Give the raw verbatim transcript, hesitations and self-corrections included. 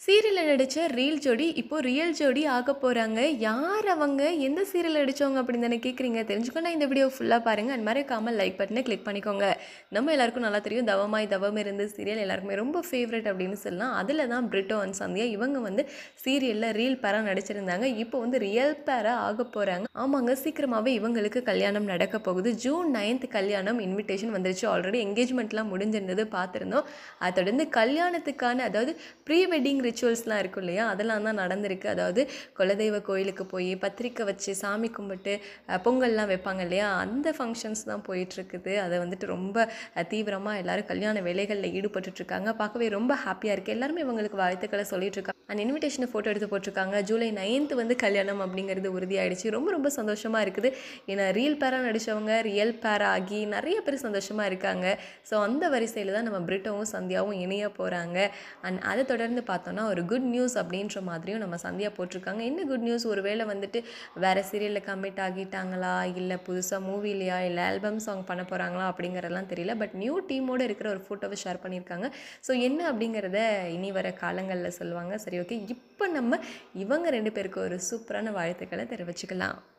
சீரியலில் நடித்த ரீல் ஜோடி இப்போ ரியல் ஜோடி ஆக போகிறாங்க. யார் அவங்க, எந்த சீரியல் நடித்தவங்க அப்படின்னு தானே கேட்குறீங்க. தெரிஞ்சுக்கணும் இந்த வீடியோ ஃபுல்லாக பாருங்கள். அண்ட் மறக்காமல் லைக் பட்டனை கிளிக் பண்ணிக்கோங்க. நம்ம எல்லாருக்கும் நல்லா தெரியும் தவமாய் தவமிருந்தது சீரியல் எல்லாருக்குமே ரொம்ப ஃபேவரட் அப்படின்னு சொல்லலாம். அதில் தான் பிரிட்டோ அண்ட் சந்தியா இவங்க வந்து சீரியலில் ரீல் பேராக நடிச்சிருந்தாங்க. இப்போ வந்து ரியல் பேராக ஆக போகிறாங்க. ஆமாங்க, சீக்கிரமாகவே இவங்களுக்கு கல்யாணம் நடக்க போகுது. ஜூன் நைன்த் கல்யாணம் இன்விடேஷன் வந்துருச்சு. ஆல்ரெடி என்கேஜ்மெண்ட்லாம் முடிஞ்சிருந்தது, பார்த்துருந்தோம். அதை தொடர்ந்து கல்யாணத்துக்கான அதாவது ப்ரீ வெட்டிங் ரிச்சுவல்ஸ்லாம் இருக்கும் இல்லையா, அதெல்லாம் தான் நடந்திருக்கு. அதாவது குலதெய்வ கோயிலுக்கு போய் பத்திரிக்கை வச்சு சாமி கும்பிட்டு பொங்கல்லாம் வைப்பாங்க இல்லையா, அந்த ஃபங்க்ஷன்ஸ் தான் போயிட்டுருக்குது. அதை வந்துட்டு ரொம்ப தீவிரமாக எல்லோரும் கல்யாண வேலைகளில் ஈடுபட்டுருக்காங்க. பார்க்கவே ரொம்ப ஹாப்பியாக இருக்குது. எல்லாருமே இவங்களுக்கு வாழ்த்துக்களை சொல்லிட்டு இருக்காங்க. அண்ட் இன்விடேஷனை ஃபோட்டோ எடுத்து போட்டிருக்காங்க. ஜூலை நைன்த் வந்து கல்யாணம் அப்படிங்கிறது உறுதியாயிடுச்சு. ரொம்ப ரொம்ப சந்தோஷமாக இருக்குது. ஏன்னா ரீல் பேராக நடித்தவங்க ரியல் பேரா ஆகி நிறைய பேர் சந்தோஷமாக இருக்காங்க. ஸோ அந்த வரிசையில் தான் நம்ம பிரிட்டோவும் சந்தியாவும் இணைய போகிறாங்க. அண்ட் அதை தொடர்ந்து பார்த்தோன்னா ஒரு குட் நியூஸ் அப்படின்ற மாதிரியும் நம்ம சந்தியா போட்டிருக்காங்க. என்ன குட் நியூஸ், ஒருவேளை வந்துட்டு வேறு சீரியலில் கமிட் ஆகிட்டாங்களா, இல்லை புதுசாக மூவிலையா, இல்லை ஆல்பம் சாங் பண்ண போகிறாங்களா அப்படிங்கிறதெல்லாம் தெரியல. பட் நியூ டீமோடு இருக்கிற ஒரு ஃபோட்டோவை ஷேர் பண்ணியிருக்காங்க. ஸோ என்ன அப்படிங்கிறத இனி வர காலங்களில் சொல்லுவாங்க. சரி, ஓகே, இப்போ நம்ம இவங்க ரெண்டு பேருக்கு ஒரு சூப்பரான வாழ்த்துக்களை தெரிவிச்சுக்கலாம்.